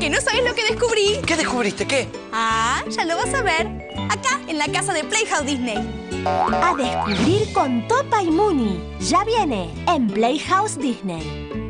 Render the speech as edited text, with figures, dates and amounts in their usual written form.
que no sabes lo que descubrí. ¿Qué descubriste? ¿Qué? Ah, ya lo vas a ver. Acá, en la casa de Playhouse Disney. A descubrir con Topa y Mooney. Ya viene en Playhouse Disney.